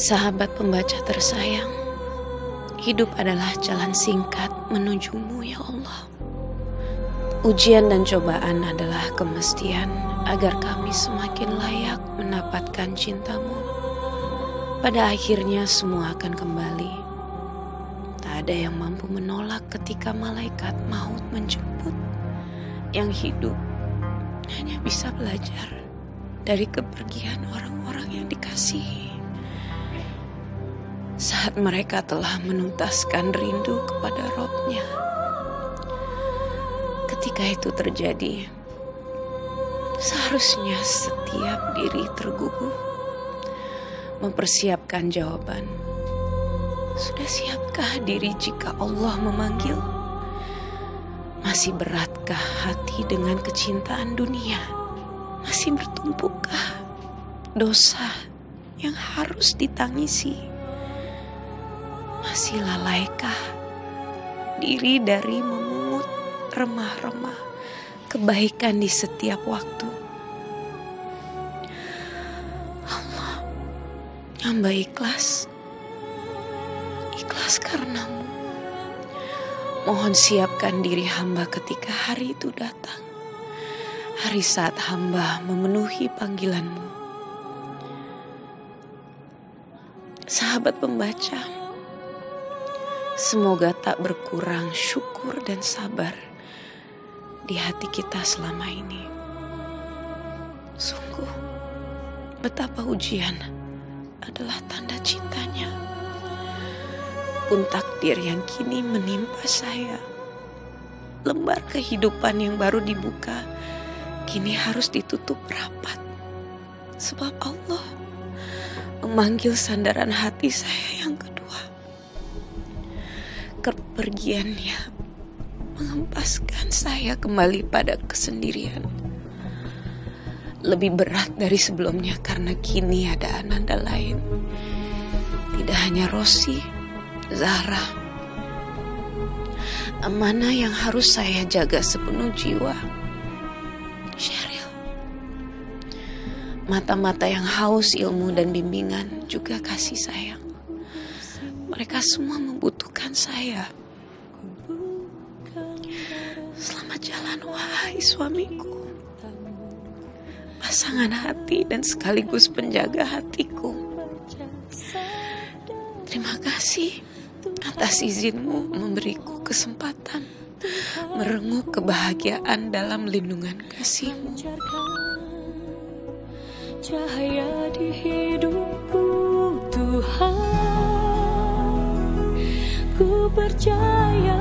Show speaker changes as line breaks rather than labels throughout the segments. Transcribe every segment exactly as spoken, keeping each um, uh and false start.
Sahabat pembaca tersayang, hidup adalah jalan singkat menuju-Mu ya Allah. Ujian dan cobaan adalah kemestian agar kami semakin layak mendapatkan cinta-Mu. Pada akhirnya semua akan kembali. Tak ada yang mampu menolak ketika malaikat maut menjemput. Yang hidup hanya bisa belajar dari kepergian orang-orang yang dikasihi. Saat mereka telah menuntaskan rindu kepada Robnya. Ketika itu terjadi, seharusnya setiap diri terguguh mempersiapkan jawaban. Sudah siapkah diri jika Allah memanggil? Masih beratkah hati dengan kecintaan dunia? Masih bertumpukkah dosa yang harus ditangisi? Masih lalaikah diri dari memungut remah-remah kebaikan di setiap waktu? Allah, hamba ikhlas, ikhlas karena-Mu. Mohon siapkan diri hamba ketika hari itu datang, hari saat hamba memenuhi panggilan-Mu. Sahabat pembaca, semoga tak berkurang syukur dan sabar di hati kita selama ini. Sungguh, betapa ujian adalah tanda cintanya. Pun takdir yang kini menimpa saya, lembar kehidupan yang baru dibuka, kini harus ditutup rapat. Sebab Allah memanggil sandaran hati saya yang kedua. Kepergiannya mengempaskan saya kembali pada kesendirian. Lebih berat dari sebelumnya karena kini ada ananda lain. Tidak hanya Rosi, Zahra. Amanah yang harus saya jaga sepenuh jiwa. Sheryl. Mata-mata yang haus ilmu dan bimbingan juga kasih sayang. Mereka semua membutuhkan saya. Selamat jalan wahai suamiku, pasangan hati dan sekaligus penjaga hatiku. Terima kasih atas izin-Mu memberiku kesempatan merenguk kebahagiaan dalam lindungan kasih-Mu. Cahaya di hidupku Tuhan, ku percaya.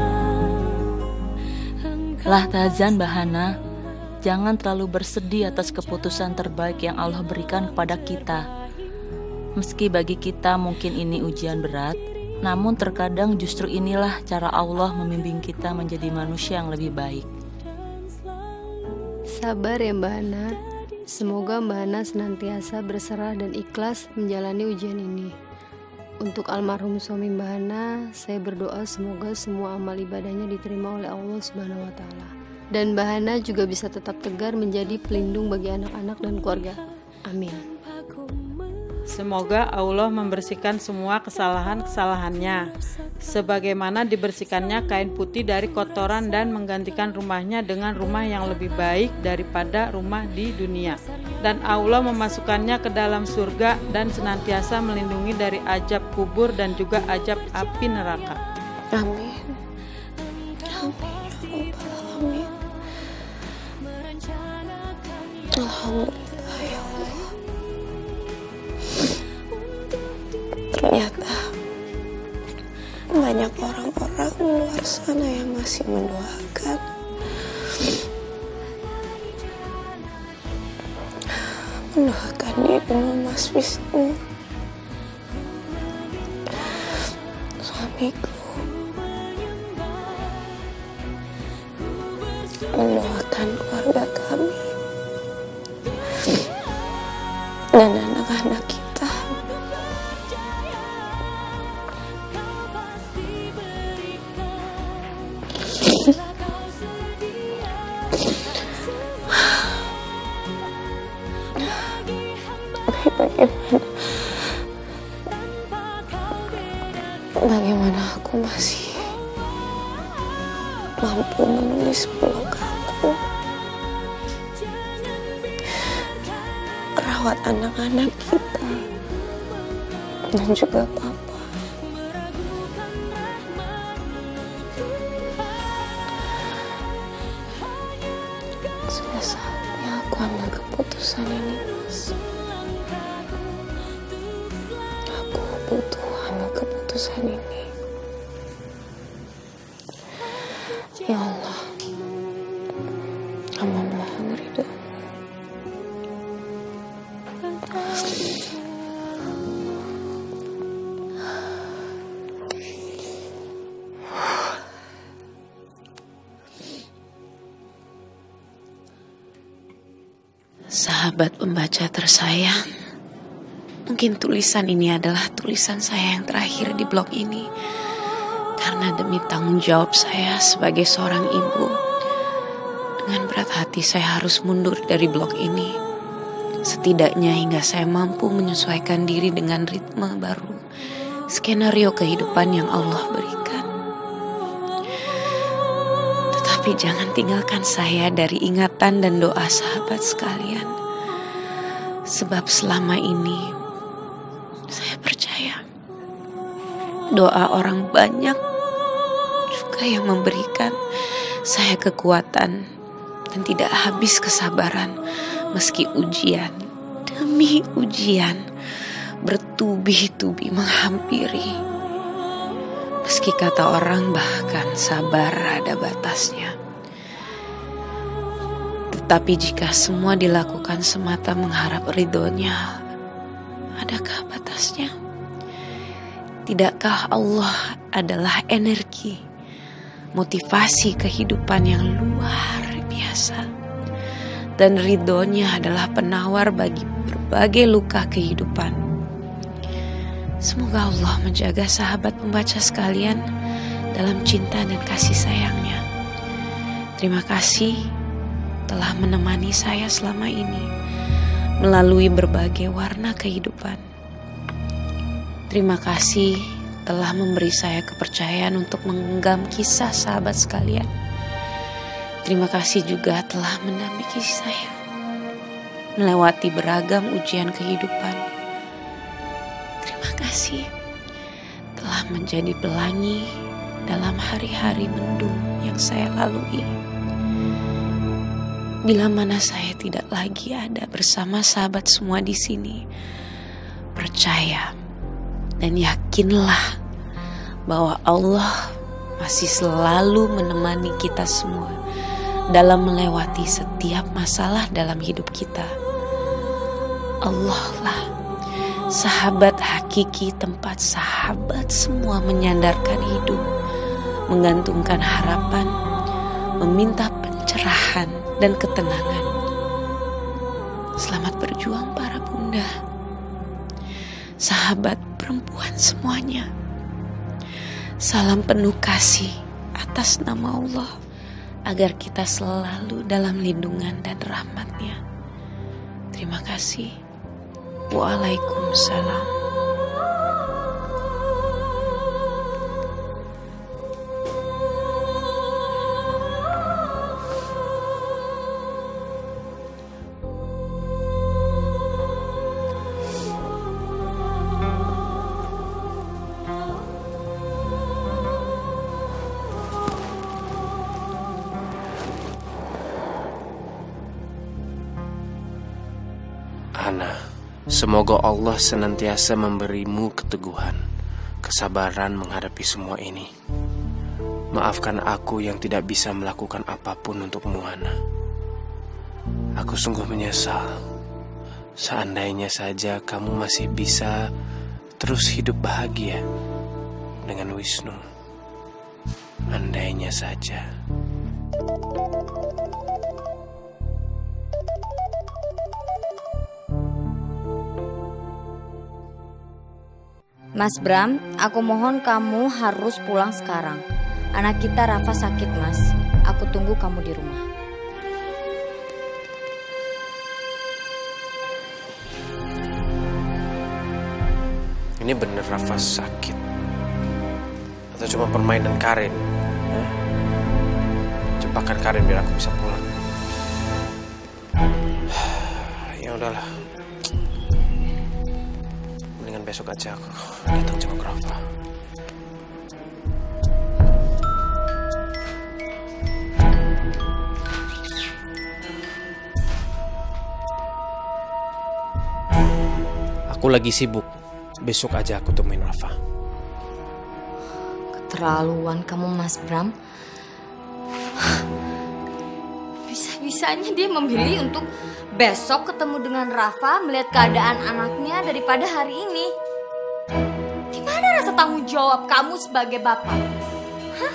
Lahtazan Bahana, jangan terlalu bersedih atas keputusan terbaik yang Allah berikan kepada kita. Meski bagi kita mungkin ini ujian berat, namun terkadang justru inilah cara Allah membimbing kita menjadi manusia yang lebih baik.
Sabar ya Mbak Hana. Semoga Mbak Hana senantiasa berserah dan ikhlas menjalani ujian ini. Untuk almarhum suami Mbak Hana, saya berdoa semoga semua amal ibadahnya diterima oleh Allah Subhanahu wa Ta'ala. Dan Mbak Hana juga bisa tetap tegar menjadi pelindung bagi anak-anak dan keluarga. Amin.
Semoga Allah membersihkan semua kesalahan-kesalahannya, sebagaimana dibersihkannya kain putih dari kotoran dan menggantikan rumahnya dengan rumah yang lebih baik daripada rumah di dunia. Dan Allah memasukkannya ke dalam surga dan senantiasa melindungi dari azab kubur dan juga azab api neraka.
Amin. Amin. Amin. Alhamdulillah ya Allah. Ternyata banyak orang-orang di luar sana yang masih mendoakan. Mendoakan ibumu Mas Wisnu, suamiku. Mendoakan keluarga kami dan anak-anak kita. Bagaimana bagaimana aku masih mampu menulis blog aku, merawat anak-anak kita, dan juga papa. Sudah saatnya aku ambil keputusan ini, Mas. Aku butuh ambil keputusan ini. Ya Allah, hamba mohon ridho. Sahabat pembaca tersayang, mungkin tulisan ini adalah tulisan saya yang terakhir di blog ini. Karena demi tanggung jawab saya sebagai seorang ibu, dengan berat hati saya harus mundur dari blog ini. Setidaknya hingga saya mampu menyesuaikan diri dengan ritme baru, skenario kehidupan yang Allah berikan. Tetapi jangan tinggalkan saya dari ingatan dan doa sahabat sekalian. Sebab selama ini saya percaya doa orang banyak juga yang memberikan saya kekuatan dan tidak habis kesabaran meski ujian demi ujian bertubi-tubi menghampiri. Meski kata orang bahkan sabar ada batasnya. Tetapi jika semua dilakukan semata mengharap ridhonya, adakah batasnya? Tidakkah Allah adalah energi, motivasi kehidupan yang luar biasa, dan ridhonya adalah penawar bagi berbagai luka kehidupan. Semoga Allah menjaga sahabat pembaca sekalian dalam cinta dan kasih sayangnya. Terima kasih telah menemani saya selama ini melalui berbagai warna kehidupan. Terima kasih telah memberi saya kepercayaan untuk menggenggam kisah sahabat sekalian. Terima kasih juga telah mendampingi saya melewati beragam ujian kehidupan. Terima kasih telah menjadi pelangi dalam hari-hari mendung yang saya lalui. Bila mana saya tidak lagi ada bersama sahabat semua di sini, percaya dan yakinlah bahwa Allah masih selalu menemani kita semua dalam melewati setiap masalah dalam hidup kita. Allah lah sahabat hakiki tempat sahabat semua menyandarkan hidup, menggantungkan harapan, meminta pencerahan dan ketenangan. Selamat berjuang para bunda, sahabat perempuan semuanya. Salam penuh kasih atas nama Allah, agar kita selalu dalam lindungan dan rahmat-Nya. Terima kasih. Waalaikumsalam.
Ana, semoga Allah senantiasa memberimu keteguhan, kesabaran menghadapi semua ini. Maafkan aku yang tidak bisa melakukan apapun untukmu, Ana. Aku sungguh menyesal. Seandainya saja kamu masih bisa terus hidup bahagia dengan Wisnu. Andainya saja.
Mas Bram, aku mohon kamu harus pulang sekarang. Anak kita Rafa sakit, Mas. Aku tunggu kamu di rumah.
Ini bener Rafa sakit. Atau cuma permainan Karin? Ya? Jebakan Karin biar aku bisa pulang. Ya udahlah. Mendingan besok aja aku datang jenguk Rafa. Aku lagi sibuk. Besok aja aku temuin Rafa.
Keterlaluan kamu, Mas Bram. Bisa-bisanya dia memilih untuk besok ketemu dengan Rafa, melihat keadaan anaknya daripada hari ini. Di mana rasa tanggung jawab kamu sebagai bapak? Hah?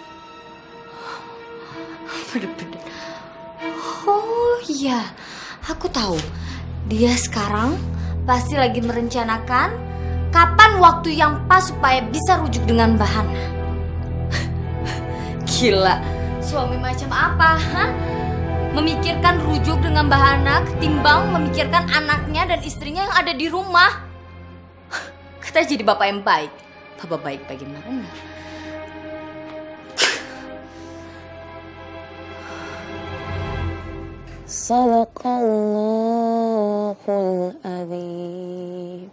Bener-bener. Oh iya, aku tahu. Dia sekarang pasti lagi merencanakan kapan waktu yang pas supaya bisa rujuk dengan Bahana. Gila, suami macam apa, hah? Memikirkan rujuk dengan Bahana ketimbang memikirkan anaknya dan istrinya yang ada di rumah. Kata jadi bapak yang baik. Bapak baik bagaimana?
Sadaqallahul adzim.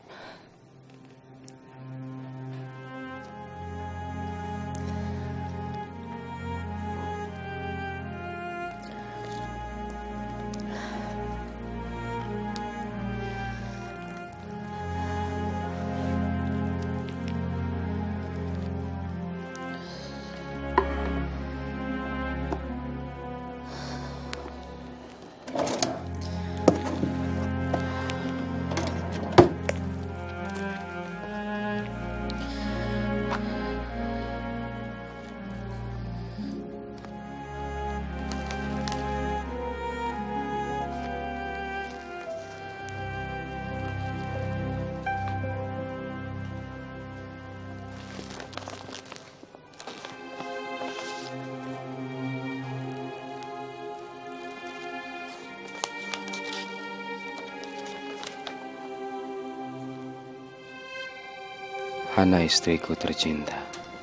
Hana, istriku tercinta.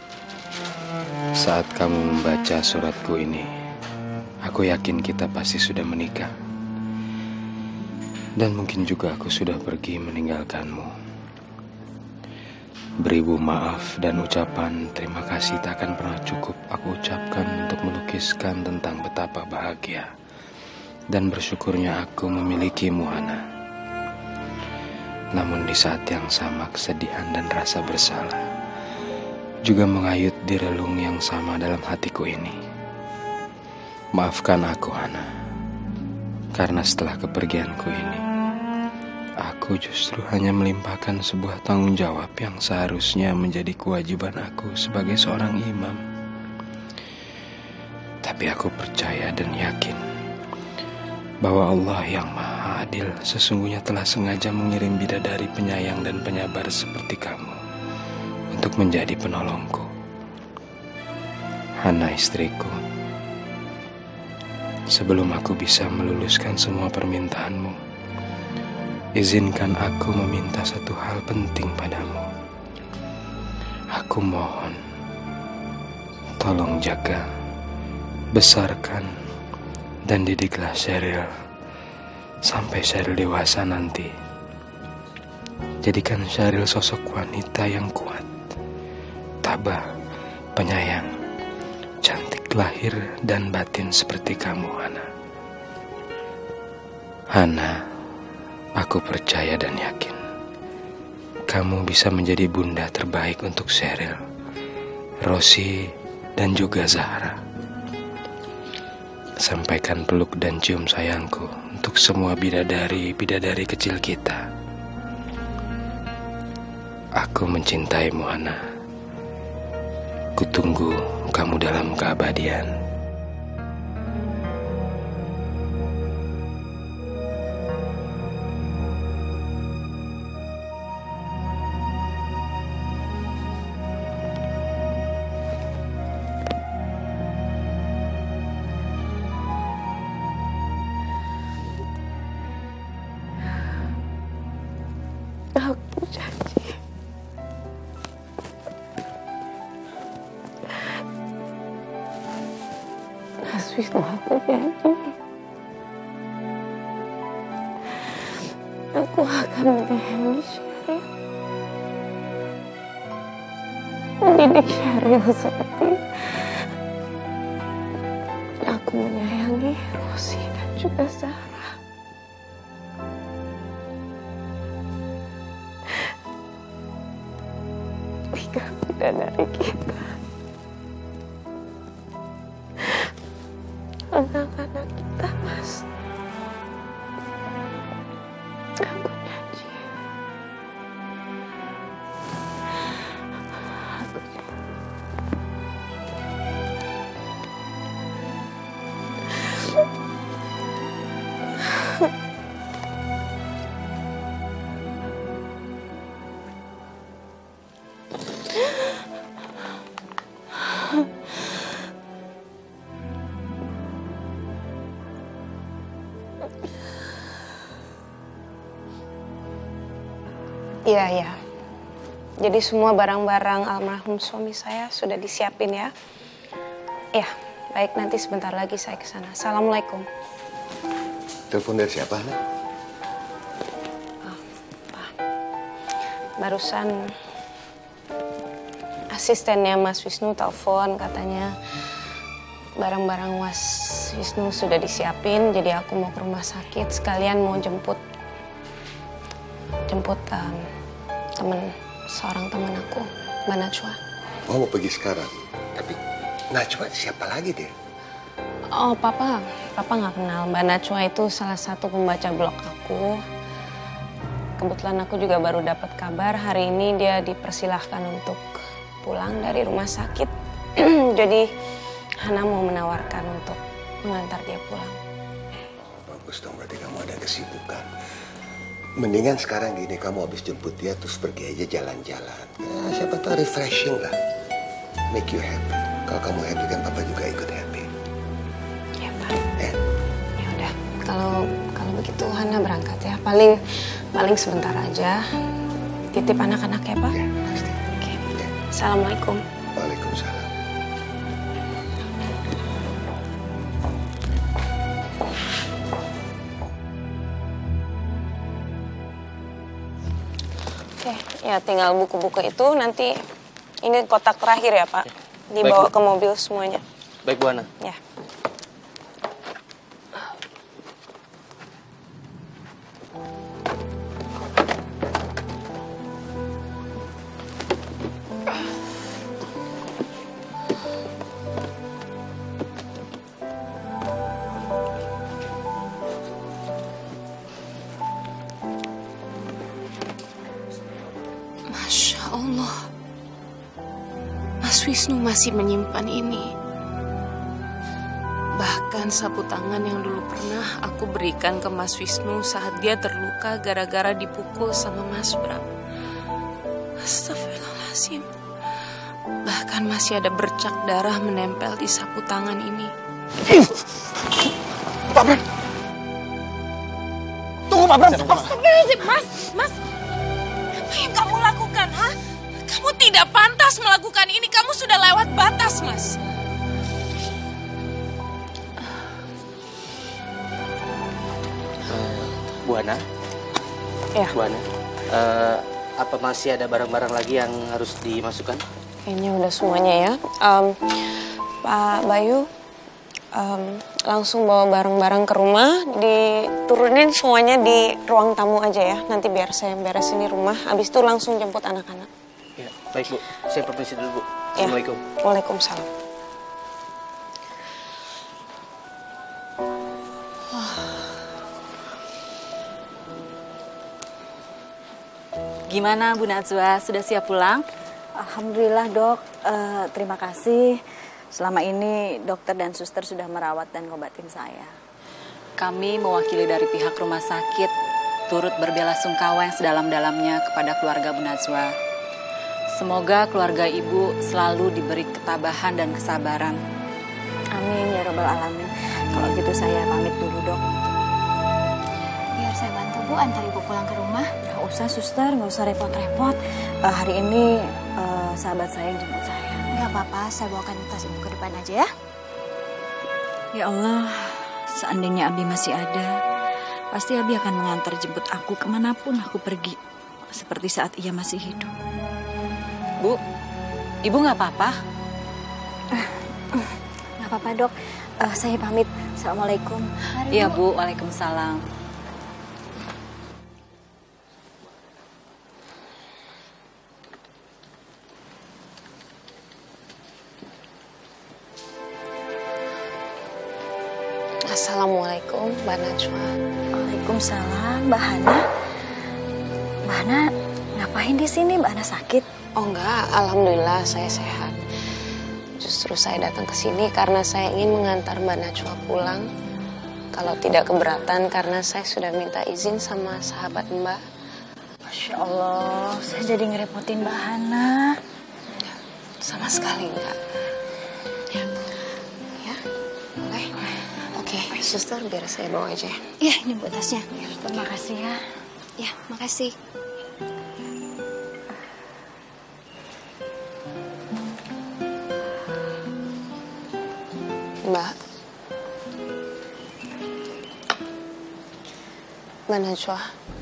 Saat kamu membaca suratku ini, aku yakin kita pasti sudah menikah. Dan mungkin juga aku sudah pergi meninggalkanmu. Beribu maaf dan ucapan terima kasih tak akan pernah cukup aku ucapkan untuk melukiskan tentang betapa bahagia dan bersyukurnya aku memilikimu, Hana. Namun di saat yang sama kesedihan dan rasa bersalah juga mengayut di relung yang sama dalam hatiku ini. Maafkan aku, Hana, karena setelah kepergianku ini aku justru hanya melimpahkan sebuah tanggung jawab yang seharusnya menjadi kewajiban aku sebagai seorang imam. Tapi aku percaya dan yakin bahwa Allah yang Maha Adil sesungguhnya telah sengaja mengirim bidadari penyayang dan penyabar seperti kamu untuk menjadi penolongku. Hana, istriku, sebelum aku bisa meluluskan semua permintaanmu, izinkan aku meminta satu hal penting padamu. Aku mohon, tolong jaga, besarkan, dan didiklah Sheryl sampai Sheryl dewasa nanti. Jadikan Sheryl sosok wanita yang kuat, tabah, penyayang, cantik lahir dan batin seperti kamu, Hana. Hana, aku percaya dan yakin kamu bisa menjadi bunda terbaik untuk Sheryl, Rosie, dan juga Zahra. Sampaikan peluk dan cium sayangku untuk semua bidadari-bidadari kecil kita. Aku mencintaimu, Hana. Kutunggu kamu dalam keabadian.
Aku janji Mas Wisnu aku janji. Aku akan menyayangi Sheryl. Mendidik Sheryl seperti aku menyayangi Rosi dan juga Sarah. Tiga bidadari kita. Anak-anak kita, Mas. Aku janji. Aku janji. Iya, iya. Jadi semua barang-barang almarhum suami saya sudah disiapin ya. Iya, baik, nanti sebentar lagi saya ke sana. Assalamualaikum.
Telepon dari siapa, Nak?
Oh, Pak. Barusan asistennya Mas Wisnu telepon, katanya barang-barang Mas Wisnu sudah disiapin, jadi aku mau ke rumah sakit sekalian mau jemput jemput um, temen seorang teman aku, Mbak Najwa.
Oh, mau pergi sekarang. Tapi Najwa siapa lagi dia?
Oh, Papa, Papa nggak kenal. Mbak Najwa itu salah satu pembaca blog aku. Kebetulan aku juga baru dapat kabar hari ini dia dipersilahkan untuk pulang dari rumah sakit. Jadi Hana mau menawarkan untuk mengantar dia pulang.
Oh, bagus dong, berarti kamu ada kesibukan. Mendingan sekarang gini, kamu habis jemput dia terus pergi aja jalan-jalan. Ya, siapa tahu refreshing lah. Make you happy. Kalau kamu happy kan Papa juga ikut happy.
Ya, Pak.
Eh?
Ya udah, kalau kalau begitu Hana berangkat ya. Paling paling sebentar aja. Titip anak-anak ya, Pak.
Ya, pasti.
Oke.
Ya.
Assalamualaikum.
Waalaikumsalam.
Oke, ya tinggal buku-buku itu nanti ini kotak terakhir ya, Pak. Dibawa
Baik,
ke mobil semuanya.
Baik, Bu Hana.
Ya. Masya Allah, Mas Wisnu masih menyimpan ini. Bahkan sapu tangan yang dulu pernah aku berikan ke Mas Wisnu saat dia terluka gara-gara dipukul sama Mas Bram. Astagfirullahaladzim. Bahkan masih ada bercak darah menempel di sapu tangan ini.
Pak Bram! Tunggu, Pak Bram!
Astagfirullahaladzim, Mas! Mas! Apa yang kamu lakukan, ha? Kamu tidak pantas melakukan ini. Kamu sudah lewat batas, Mas.
Uh, Bu Hana?
Ya.
Bu Hana, uh, apa masih ada barang-barang lagi yang harus dimasukkan?
Kayaknya udah semuanya ya. Um, Pak Bayu, um, langsung bawa barang-barang ke rumah. Diturunin semuanya di ruang tamu aja ya. Nanti biar saya beresin di rumah. Habis itu langsung jemput anak-anak.
Ya, baik Bu. Saya permisi dulu Bu.
Ya.
Assalamualaikum.
Waalaikumsalam.
Gimana Bu Najwa, sudah siap pulang?
Alhamdulillah dok, uh, terima kasih. Selama ini dokter dan suster sudah merawat dan ngobatin saya.
Kami mewakili dari pihak rumah sakit turut berbelasungkawa yang sedalam-dalamnya kepada keluarga Bu Najwa. Semoga keluarga Ibu selalu diberi ketabahan dan kesabaran.
Amin ya robbal alamin. Kalau gitu saya pamit dulu dok.
Biar saya bantu Bu, antar Ibu pulang ke rumah.
Gak usah suster, gak usah repot-repot. Uh, hari ini uh, sahabat saya yang jemput saya.
Gak apa-apa, saya bawakan tas Ibu ke depan aja ya.
Ya Allah, seandainya Abi masih ada, pasti Abi akan mengantar jemput aku kemanapun aku pergi, seperti saat ia masih hidup.
Bu, Ibu nggak apa-apa?
Nggak apa-apa dok, uh, saya pamit. Assalamualaikum.
Iya Bu, waalaikumsalam.
Assalamualaikum, Mbak Najwa.
Waalaikumsalam, Mbak Hana. Mbak Hana, ngapain di sini? Mbak Hana sakit?
Oh enggak, alhamdulillah saya sehat. Justru saya datang ke sini karena saya ingin mengantar Mbak Najwa pulang. Kalau tidak keberatan karena saya sudah minta izin sama sahabat Mbak.
Masya Allah, saya jadi ngerepotin Mbak Hana.
Sama sekali enggak. Ya, ya, boleh. Oke, suster biar saya bawa aja.
Iya, ini buat tasnya.
Terima kasih ya.
Ya, makasih.
Mbak, Mbak Najwa.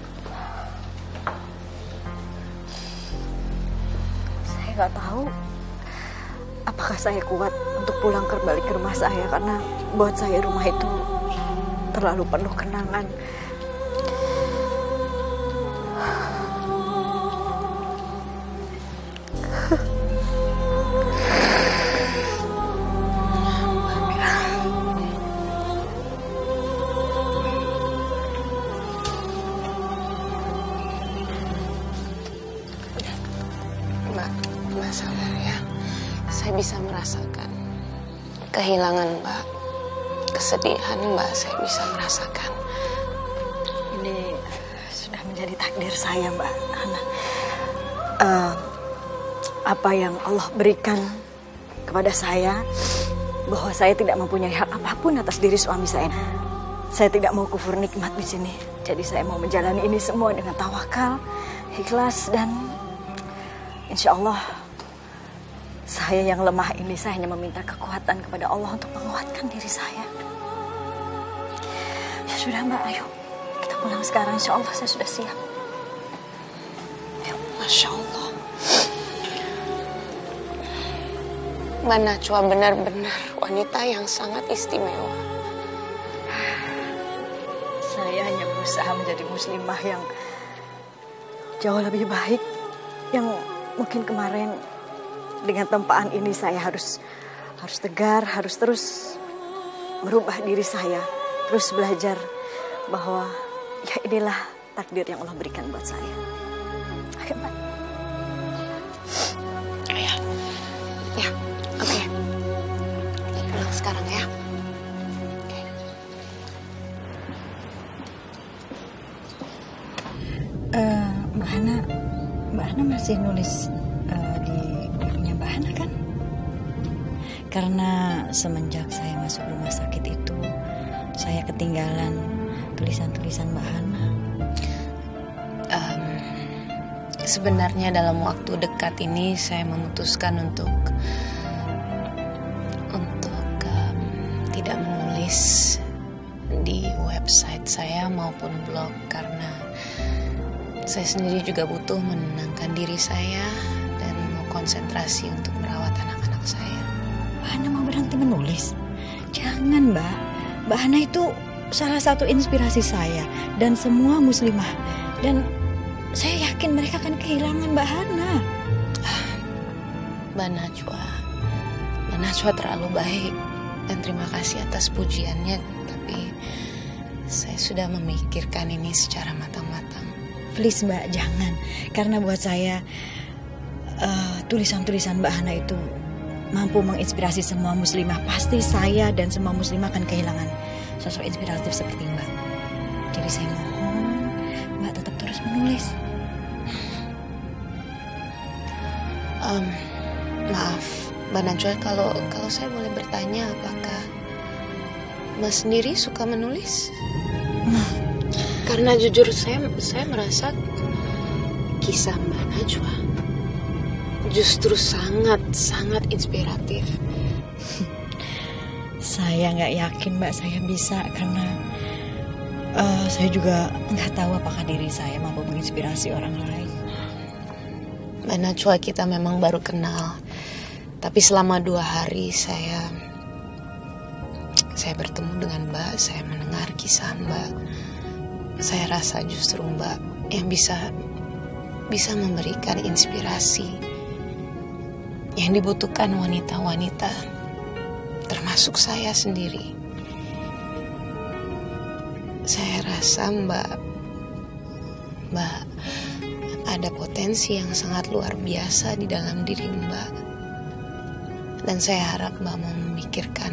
Saya nggak tahu apakah saya kuat untuk pulang kembali ke rumah saya, karena buat saya rumah itu terlalu penuh kenangan.
Mbak sabar ya, saya bisa merasakan kehilangan Mbak, kesedihan Mbak, saya bisa merasakan.
Ini sudah menjadi takdir saya, Mbak Hana. Uh, apa yang Allah berikan kepada saya, bahwa saya tidak mempunyai hak apapun atas diri suami saya. Saya tidak mau kufur nikmat di sini. Jadi saya mau menjalani ini semua dengan tawakal, ikhlas, dan insya Allah saya yang lemah ini, saya hanya meminta kekuatan kepada Allah untuk menguatkan diri saya. Ya sudah Mbak, ayo kita pulang sekarang. Insya Allah saya sudah siap.
Ya, Masya Allah. Mbak Najwa benar-benar wanita yang sangat istimewa.
Saya hanya berusaha menjadi muslimah yang jauh lebih baik. Yang mungkin kemarin dengan tempaan ini saya harus harus tegar, harus terus merubah diri saya, terus belajar bahwa ya inilah takdir yang Allah berikan buat saya. Ayo Mbak.
Ya, ya, oke. Okay. Pulang sekarang ya. Okay.
Uh, Mbak Hana, Mbak Hana masih nulis uh, di bukunya Mbak Hana kan? Karena semenjak saya masuk rumah sakit itu, saya ketinggalan tulisan-tulisan Mbak Hana.
Um, sebenarnya dalam waktu dekat ini saya memutuskan untuk untuk um, tidak menulis di website saya maupun blog, karena saya sendiri juga butuh menenangkan diri saya dan mau konsentrasi untuk merawat anak-anak saya.
Mbak Hana mau berhenti menulis? Jangan Mbak. Mbak Hana itu salah satu inspirasi saya dan semua muslimah. Dan saya yakin mereka akan kehilangan Mbak Hana.
Ah, Mbak Najwa, Mbak Najwa terlalu baik. Dan terima kasih atas pujiannya. Tapi saya sudah memikirkan ini secara matang-matang.
Please Mbak, jangan. Karena buat saya uh, tulisan-tulisan Mbak Hana itu mampu menginspirasi semua muslimah. Pasti saya dan semua muslimah akan kehilangan sosok inspiratif seperti Mbak. Jadi saya mohon Mbak tetap terus menulis.
Um, maaf, Mbak Najwa, kalau kalau saya boleh bertanya, apakah Mbak sendiri suka menulis? Karena jujur saya saya merasa kisah Mbak Najwa justru sangat sangat inspiratif.
Saya nggak yakin Mbak saya bisa karena uh, saya juga nggak tahu apakah diri saya mampu menginspirasi orang lain.
Mbak Najwa, kita memang baru kenal, tapi selama dua hari saya saya bertemu dengan Mbak, saya mendengar kisah Mbak. Saya rasa justru Mbak yang bisa bisa memberikan inspirasi yang dibutuhkan wanita-wanita, termasuk saya sendiri. Saya rasa Mbak Mbak ada potensi yang sangat luar biasa di dalam diri Mbak. Dan saya harap Mbak mau memikirkan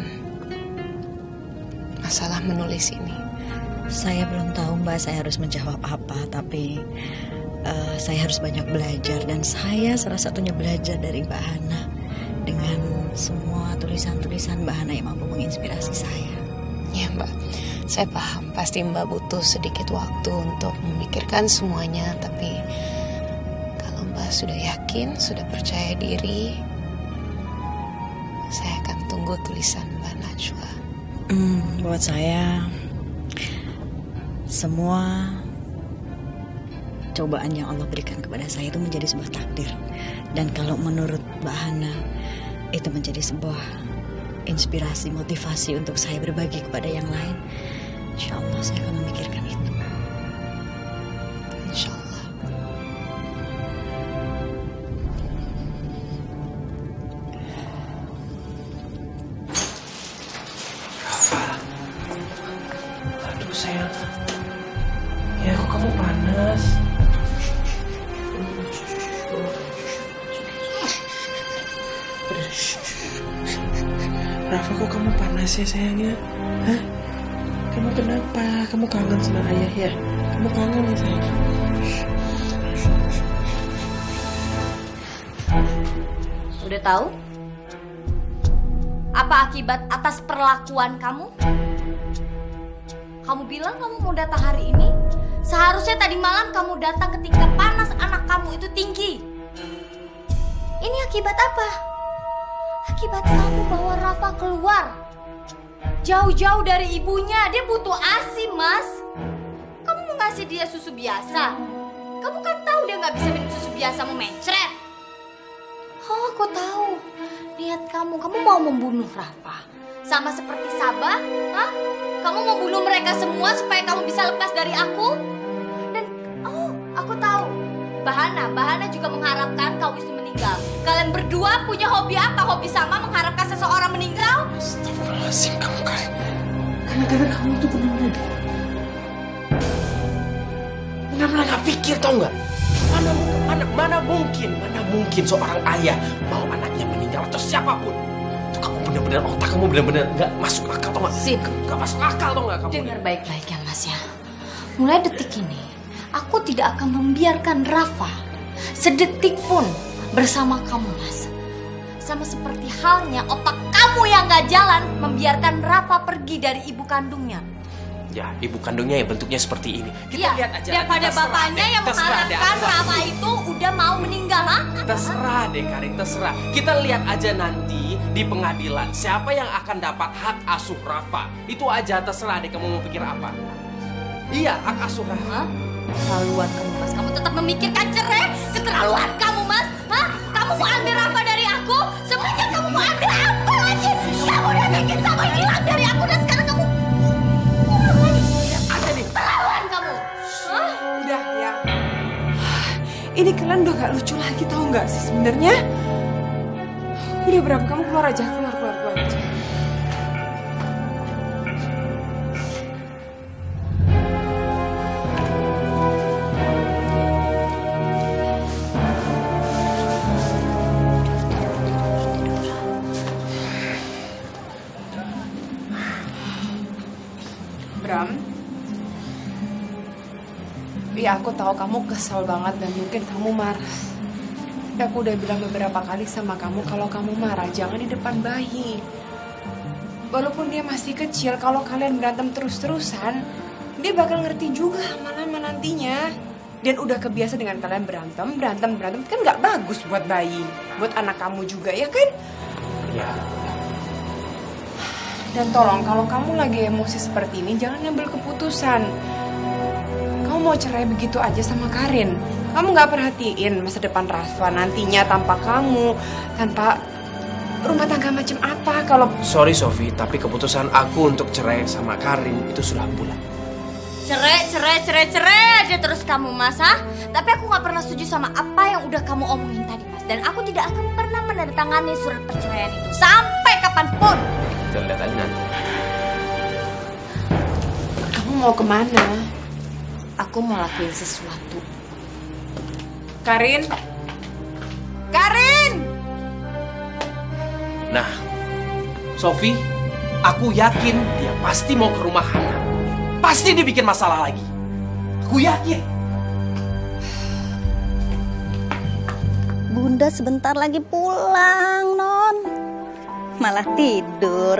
masalah menulis ini.
Saya belum tahu Mbak saya harus menjawab apa, tapi uh, saya harus banyak belajar. Dan saya salah satunya belajar dari Mbak Hana dengan semua tulisan-tulisan Mbak Hana yang mampu menginspirasi saya.
Ya Mbak, saya paham pasti Mbak butuh sedikit waktu untuk memikirkan semuanya. Tapi kalau Mbak sudah yakin, sudah percaya diri, saya akan tunggu tulisan Mbak Najwa.
Hmm, buat saya semua cobaan yang Allah berikan kepada saya itu menjadi sebuah takdir. Dan kalau menurut Mbak Hana, itu menjadi sebuah inspirasi, motivasi untuk saya berbagi kepada yang lain. Insya Allah saya akan memikirkan itu.
Insya Allah.
Rafa, aduh sayang, ya kok kamu panas? Rafa, kok kamu panas ya sayangnya? Hah? Kamu kenapa? Kamu kangen sama ayah ya? Kamu kangen ya sayang?
Udah tahu? Apa akibat atas perlakuan kamu? Kamu bilang kamu mau datang hari ini. Seharusnya tadi malam kamu datang ketika panas anak kamu itu tinggi. Ini akibat apa? Akibat kamu bawa Rafa keluar jauh-jauh dari ibunya. Dia butuh ASI, Mas. Kamu mau ngasih dia susu biasa? Kamu kan tahu dia nggak bisa minum susu biasa, mau mencret. Oh, aku tahu niat kamu. Kamu mau membunuh Rafa sama seperti Sabah? Hah? Kamu mau bunuh mereka semua supaya kamu bisa lepas dari aku? Dan oh, aku tahu. Bahana, Bahana juga mengharapkan kau Wisnu meninggal. Kalian berdua punya hobi apa? Hobi sama mengharapkan seseorang meninggal?
Astagfirullahaladzim, kamu kayak kadang-kadang kamu itu benar-benar benar-benar nggak pikir, tau nggak? Mana, mana, mana mungkin, mana mungkin seorang ayah mau anaknya meninggal atau siapapun. Itu kamu benar-benar, otak kamu benar-benar nggak masuk akal, tau nggak?
Sip.
Nggak masuk akal, tau nggak kamu?
Dengar baik-baik ya, Mas ya. Mulai detik ini, aku tidak akan membiarkan Rafa sedetik pun bersama kamu, Mas. Sama seperti halnya otak kamu yang gak jalan membiarkan Rafa pergi dari ibu kandungnya.
Ya, ibu kandungnya yang bentuknya seperti ini. Kita
ya,
lihat aja.
Daripada bapaknya yang mengharapkan Rafa itu udah mau meninggal, ha?
Terserah deh, Karin, terserah. Kita lihat aja nanti di pengadilan siapa yang akan dapat hak asuh Rafa. Itu aja, terserah deh kamu mau pikir apa. Iya, hak asuh Rafa.
Keterlaluan kamu, Mas. Kamu tetap memikirkan cerai. Keterlaluan kamu, Mas. Hah? Kamu mau ambil Rafa dari aku? Sebenarnya kamu mau ambil apa lagi? Kamu udah bikin sama hilang dari aku dan sekarang kamu pulang lagi.
Ada nih.
Keterlaluan kamu. Hah?
Udah ya. Ini kalian udah gak lucu lagi, tahu nggak sih sebenarnya? Udah berapa, kamu keluar aja, keluar keluar keluar aja. Bram, ya aku tahu kamu kesel banget dan mungkin kamu marah. Aku udah bilang beberapa kali sama kamu kalau kamu marah jangan di depan bayi. Walaupun dia masih kecil, kalau kalian berantem terus-terusan, dia bakal ngerti juga lama-lama nantinya. Dan udah kebiasa dengan kalian berantem, berantem, berantem, kan nggak bagus buat bayi, buat anak kamu juga, ya kan?
Ya.
Dan tolong, kalau kamu lagi emosi seperti ini, jangan ngambil keputusan. Kamu mau cerai begitu aja sama Karin. Kamu gak perhatiin masa depan Rafa nantinya tanpa kamu, tanpa rumah tangga macam apa kalau...
Sorry Sofi, tapi keputusan aku untuk cerai sama Karin itu sudah bulat.
Cerai, cerai, cerai, cerai aja terus kamu, Mas, ha? Tapi aku gak pernah setuju sama apa yang udah kamu omongin tadi, Mas. Dan aku tidak akan pernah menandatangani surat perceraian itu sampai kapanpun.
Kita lihat aja nanti.
Kamu mau kemana?
Aku mau lakuin sesuatu.
Karin? Karin!
Nah, Sofi, aku yakin dia pasti mau ke rumah Hana. Pasti dia bikin masalah lagi. Aku yakin.
Bunda sebentar lagi pulang, Non. Malah tidur.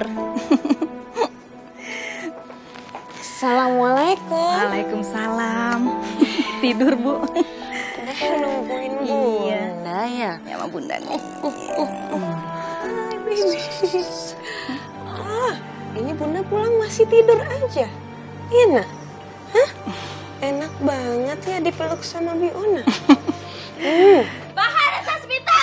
Assalamualaikum.
Waalaikumsalam. Tidur, Bu.
Bunda kan nungguin Bunda ya?
Ya, sama Bunda nih.
Uh, uh, uh. Hai, ah, ini Bunda pulang masih tidur aja. Iya, Nak? Hah? Enak banget ya dipeluk sama Biona. hmm.
Bahana Sasmita!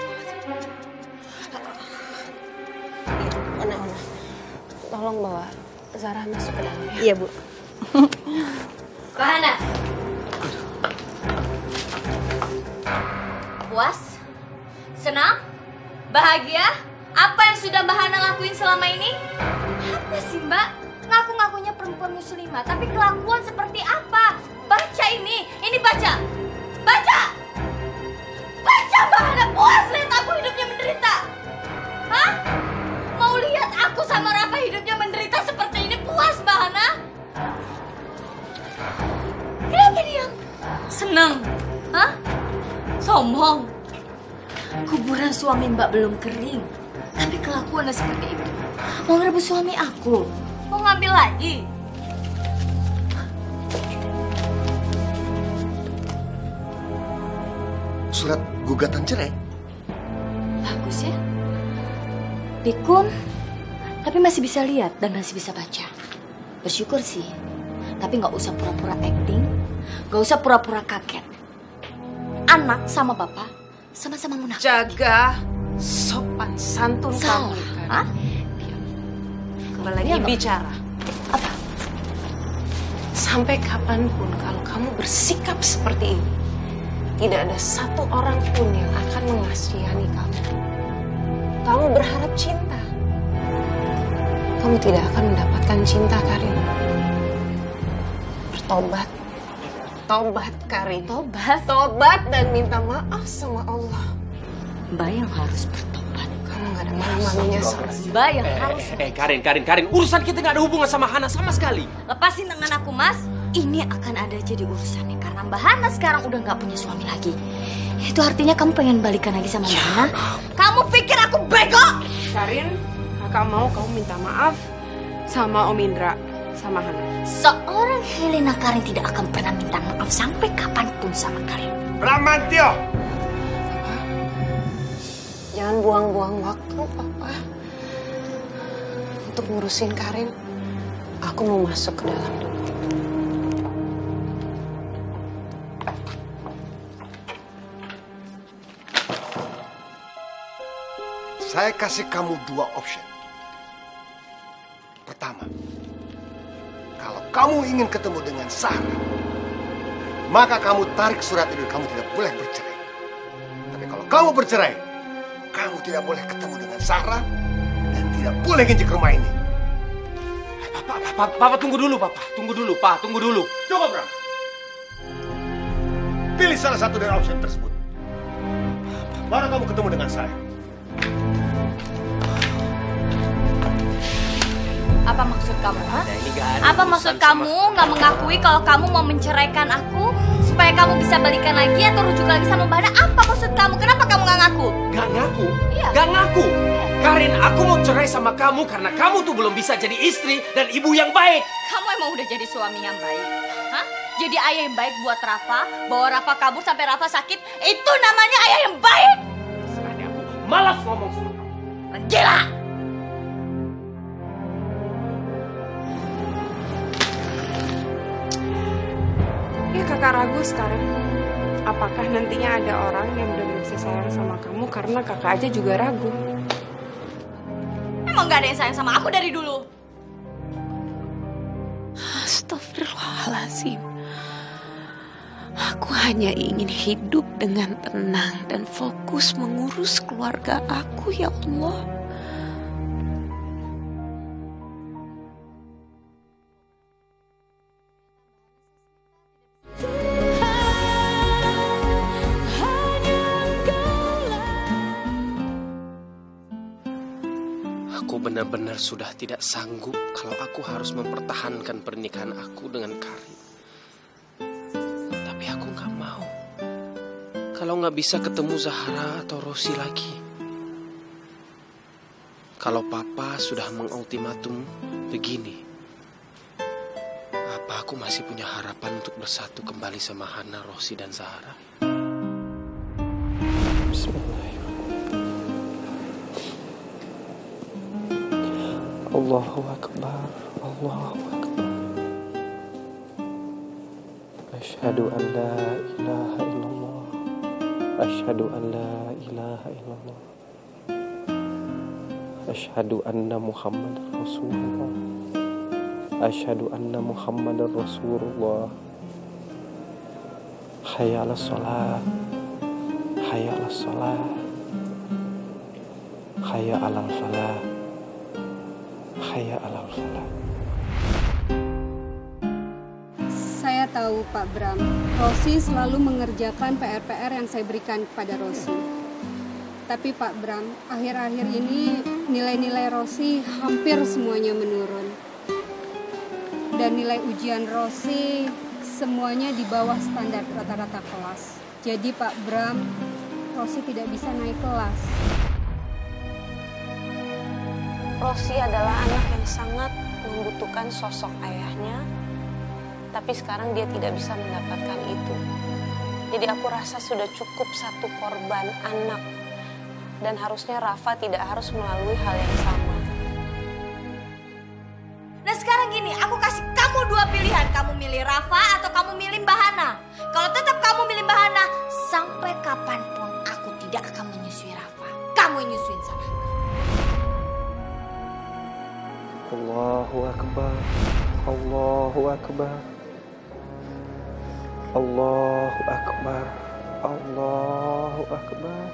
Ona, Ona, tolong bawa Zara masuk ke dalam ya.
Iya, Bu.
Bahana. Puas? Senang? Bahagia? Apa yang sudah Mbak Hana lakuin selama ini? Apa sih, Mbak? Ngaku-ngakunya perempuan muslimah, tapi kelakuan seperti apa? Baca ini, ini baca. Baca! Baca, Mbak Hana. Puas lihat aku hidupnya menderita. Hah? Mau lihat aku sama Rafa hidupnya menderita seperti ini? Puas, Mbak Hana? Kenapa diam? Seneng? Hah? Sombong? Kuburan suami Mbak belum kering, tapi kelakuannya seperti itu. Mau ngerebut suami aku? Mau ngambil lagi?
Surat gugatan cerai?
Bagus ya. Pikun, tapi masih bisa lihat dan masih bisa baca. Bersyukur sih. Tapi nggak usah pura-pura acting, nggak usah pura-pura kaget. Anak sama bapak sama-sama munafik.
Jaga sopan santun kamu.
Hah?
Kembali lagi bicara.
Apa?
Sampai kapanpun kalau kamu bersikap seperti ini, tidak ada satu orang pun yang akan mengasihani kamu. Kamu berharap cinta. Kamu tidak akan mendapatkan cinta, Karin. Bertobat. Tobat, Karin.
Tobat?
Tobat dan minta maaf sama Allah.
Mbak yang harus bertobat.
Kamu gak ada malu-malunya sama
Mbak yang
eh,
harus...
Eh, eh, Karin, Karin, Karin. Urusan kita gak ada hubungan sama Hana sama sekali.
Lepasin tangan aku, Mas. Ini akan ada jadi urusannya karena Mbak Hana sekarang udah gak punya suami lagi. Itu artinya kamu pengen balikan lagi sama Mbak Hana? Kamu pikir aku bego?
Karin, kakak mau kamu minta maaf sama Om Indra, sama Hana.
Seorang Helena Karin tidak akan pernah minta maaf sampai kapanpun sama Karin.
Bramantio!
Jangan buang-buang waktu, Papa. Untuk ngurusin Karin, aku mau masuk ke dalam dulu.
Saya kasih kamu dua option. Pertama, kalau kamu ingin ketemu dengan Sarah, maka kamu tarik surat itu, kamu tidak boleh bercerai. Tapi kalau kamu bercerai, kamu tidak boleh ketemu dengan Sarah dan tidak boleh nginjek rumah ini.
Papa, papa, papa tunggu dulu, papa. Tunggu dulu, pak. Tunggu dulu.
Coba, Bram. Pilih salah satu dari option tersebut. Baru kamu ketemu dengan saya.
Apa maksud kamu, ha? Apa maksud kamu nggak mengakui kalau kamu mau menceraikan aku supaya kamu bisa balikan lagi atau rujuk lagi sama Mbak Hana? Apa maksud kamu? Kenapa kamu nggak ngaku?
Gak ngaku?
Iya.
Gak ngaku? Karin, aku mau cerai sama kamu karena kamu tuh belum bisa jadi istri dan ibu yang baik.
Kamu emang udah jadi suami yang baik? Hah? Jadi ayah yang baik buat Rafa? Bawa Rafa kabur sampai Rafa sakit? Itu namanya ayah yang baik?
Sebenarnya aku malas ngomong sama kamu.
Gila!
kakak ragu sekarang. Apakah nantinya ada orang yang benar-benar bisa sayang sama kamu karena kakak aja juga ragu.
Emang gak ada yang sayang sama aku dari dulu?
Astagfirullahaladzim. Aku hanya ingin hidup dengan tenang dan fokus mengurus keluarga aku, ya Allah.
Aku benar-benar sudah tidak sanggup kalau aku harus mempertahankan pernikahan aku dengan Karim. Tapi aku gak mau. Kalau gak bisa ketemu Zahra atau Rosi lagi. Kalau papa sudah mengultimatum begini, apa aku masih punya harapan untuk bersatu kembali sama Hana, Rosi, dan Zahra?
Allahu Akbar, Allahu Akbar. Asyhadu an la ilaha illallah. Asyhadu an la ilaha illallah. Asyhadu anna Muhammadar Rasulullah. Asyhadu anna Muhammadar Rasulullah. Hayya 'alas shalah. Hayya 'alas shalah. Hayya 'alal falah. Hayya 'alal falah.
Saya tahu Pak Bram, Rosi selalu mengerjakan P R-P R yang saya berikan kepada Rosi. Tapi Pak Bram, akhir-akhir ini nilai-nilai Rosi hampir semuanya menurun. Dan nilai ujian Rosi semuanya di bawah standar rata-rata kelas. Jadi Pak Bram, Rosi tidak bisa naik kelas.
Rosi adalah anak yang sangat membutuhkan sosok ayahnya, tapi sekarang dia tidak bisa mendapatkan itu. Jadi aku rasa sudah cukup satu korban anak, dan harusnya Rafa tidak harus melalui hal yang sama.
Nah sekarang gini, aku kasih kamu dua pilihan. Kamu milih Rafa atau kamu milih Mbak Hana. Kalau tetap kamu milih Mbak Hana, sampai kapanpun aku tidak akan menyusui Rafa. Kamu yang nyusuin sana.
Allahu Akbar, Allahu Akbar, Allahu Akbar, Allahu Akbar.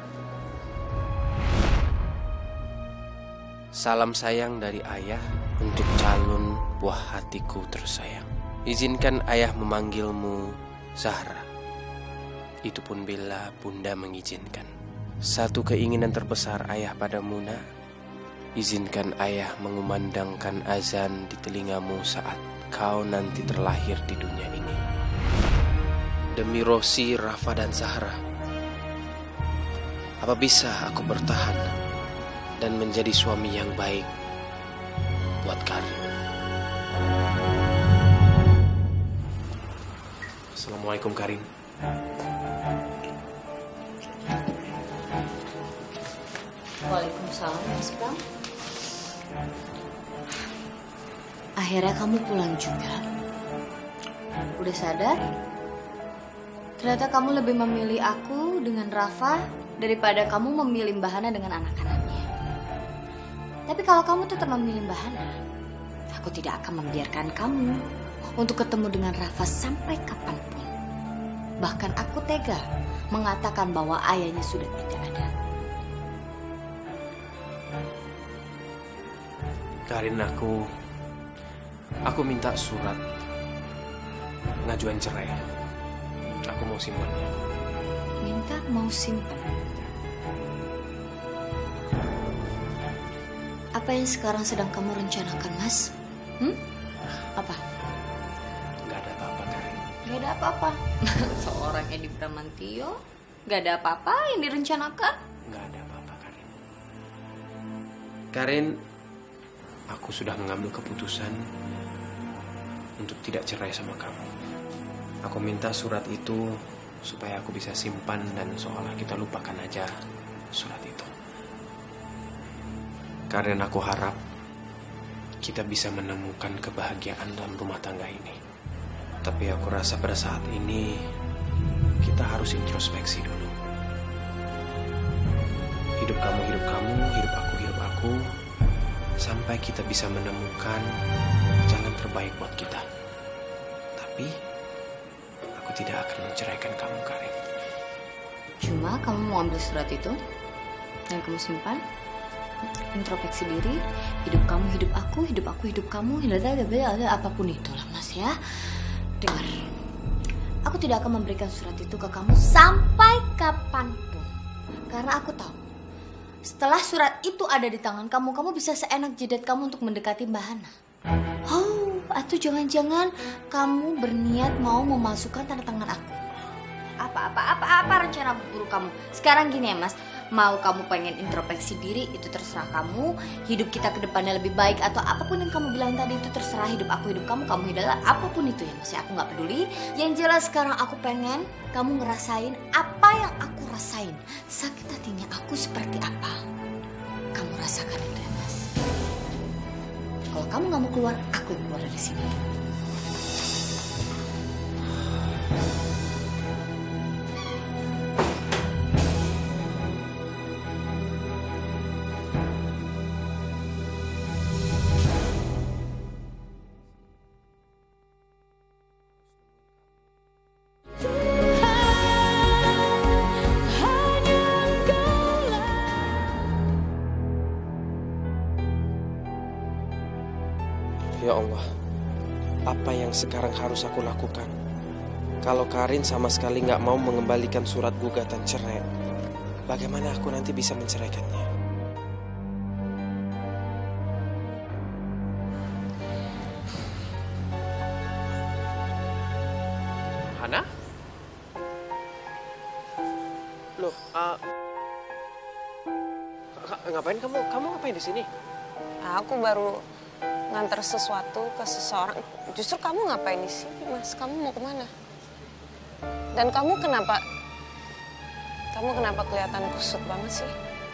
Salam sayang dari ayah untuk calon buah hatiku tersayang. Izinkan ayah memanggilmu Zahra. Itu pun bila bunda mengizinkan. Satu keinginan terbesar ayah padamu, nak. Izinkan ayah mengumandangkan azan di telingamu saat kau nanti terlahir di dunia ini. Demi Rosi, Rafa, dan Zahra, apa bisa aku bertahan dan menjadi suami yang baik buat Karim? Assalamualaikum Karim.
Waalaikumsalam Mas Bram. Akhirnya kamu pulang juga. Udah sadar? Ternyata kamu lebih memilih aku dengan Rafa daripada kamu memilih Mbak Hana dengan anak-anaknya. Tapi kalau kamu tetap memilih Mbak Hana, aku tidak akan membiarkan kamu untuk ketemu dengan Rafa sampai kapanpun. Bahkan aku tega mengatakan bahwa ayahnya sudah tidak ada.
Karin, aku aku minta surat ngajuan cerai. Aku mau simpannya.
Minta mau simpan. Apa yang sekarang sedang kamu rencanakan, Mas? Hmm? Apa?
Gak ada apa-apa, Karin.
Gak ada apa-apa. Seorang Edi Bramantio, gak ada apa-apa yang direncanakan?
Gak ada apa-apa, Karin. Karin, aku sudah mengambil keputusan untuk tidak cerai sama kamu. Aku minta surat itu supaya aku bisa simpan dan seolah kita lupakan aja surat itu. Karena aku harap kita bisa menemukan kebahagiaan dalam rumah tangga ini. Tapi aku rasa pada saat ini kita harus introspeksi dulu. Hidup kamu, hidup kamu, hidup aku, hidup aku, sampai kita bisa menemukan jalan terbaik buat kita. Tapi aku tidak akan menceraikan kamu, Karin.
Cuma kamu mau ambil surat itu dan kamu simpan, introspeksi diri, hidup kamu, hidup aku, hidup aku, hidup kamu, apapun itulah Mas ya. Dengar, aku tidak akan memberikan surat itu ke kamu sampai kapanpun. Karena aku tahu, setelah surat itu ada di tangan kamu, kamu bisa seenak jidat kamu untuk mendekati Mbak Hana. Oh, atau jangan-jangan kamu berniat mau memasukkan tanda tangan aku. Apa-apa, apa-apa rencana buruk kamu. Sekarang gini ya Mas, mau kamu pengen introspeksi diri, itu terserah kamu. Hidup kita ke depannya lebih baik atau apapun yang kamu bilang tadi, itu terserah. Hidup aku, hidup kamu, kamu hidup, apapun itu ya Mas ya, aku gak peduli. Yang jelas sekarang aku pengen kamu ngerasain apa yang aku rasain. Sakit hatinya aku seperti apa, kamu rasakan itu ya Mas. Kalau kamu gak mau keluar, aku yang keluar dari sini.
Ya Allah, apa yang sekarang harus aku lakukan? Kalau Karin sama sekali nggak mau mengembalikan surat gugatan cerai, bagaimana aku nanti bisa menceraikannya? Hana? Loh, uh, ngapain kamu? Kamu ngapain di sini?
Aku baru nganter sesuatu ke seseorang. Justru kamu ngapain di sini, Mas? Kamu mau kemana? Dan kamu kenapa? Kamu kenapa kelihatan kusut banget sih?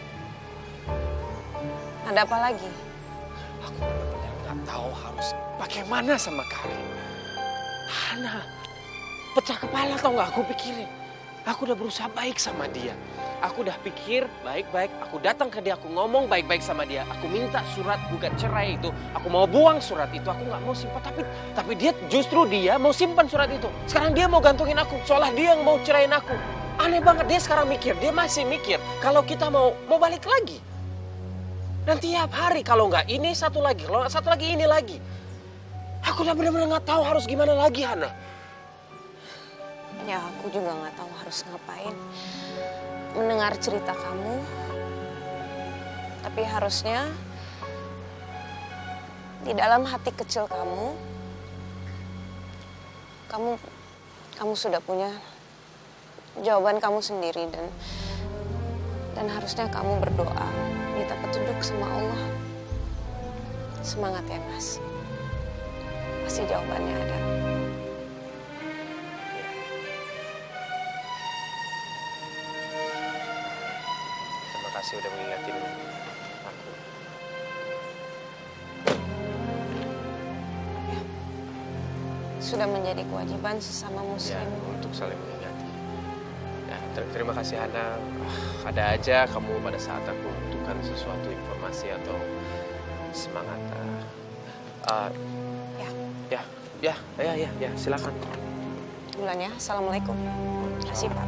Ada apa lagi?
Aku benar-benar nggak tahu harus bagaimana sama Karin. Hana, pecah kepala tau nggak aku pikirin. Aku udah berusaha baik sama dia. Aku udah pikir baik-baik, aku datang ke dia, aku ngomong baik-baik sama dia. Aku minta surat gugat cerai itu, aku mau buang surat itu, aku nggak mau simpan. Tapi tapi dia justru dia mau simpan surat itu. Sekarang dia mau gantungin aku, seolah dia yang mau ceraiin aku. Aneh banget, dia sekarang mikir, dia masih mikir kalau kita mau mau balik lagi. Dan tiap hari kalau nggak ini satu lagi, kalau nggak satu lagi ini lagi. Aku udah benar-benar nggak tahu harus gimana lagi, Hana.
Ya aku juga nggak tahu harus ngapain. Mendengar cerita kamu, tapi harusnya di dalam hati kecil kamu, kamu kamu sudah punya jawaban kamu sendiri dan dan harusnya kamu berdoa, minta petunjuk sama Allah. Semangat ya Mas, pasti jawabannya ada.
Terima kasih udah mengingatin aku.
Ya. Sudah menjadi kewajiban sesama muslim.
Ya, untuk saling mengingati. Ya, ter terima kasih Hana. Ada aja kamu pada saat aku membutuhkan sesuatu informasi atau semangat. Uh,
ya.
Ya, ya, ya, ya, ya, silakan.
Duluan ya. Assalamualaikum. Terima kasih Pak.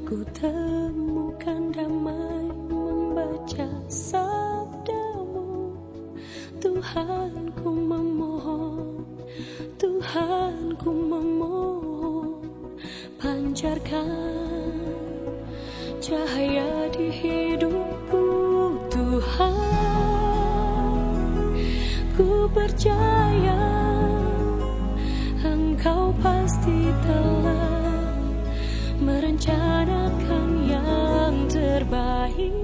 Temukan damai membaca sabdamu, Tuhan ku memohon, pancarkan cahaya di hidupku Tuhan. Ku percaya Engkau pasti telah merencanakan yang terbaik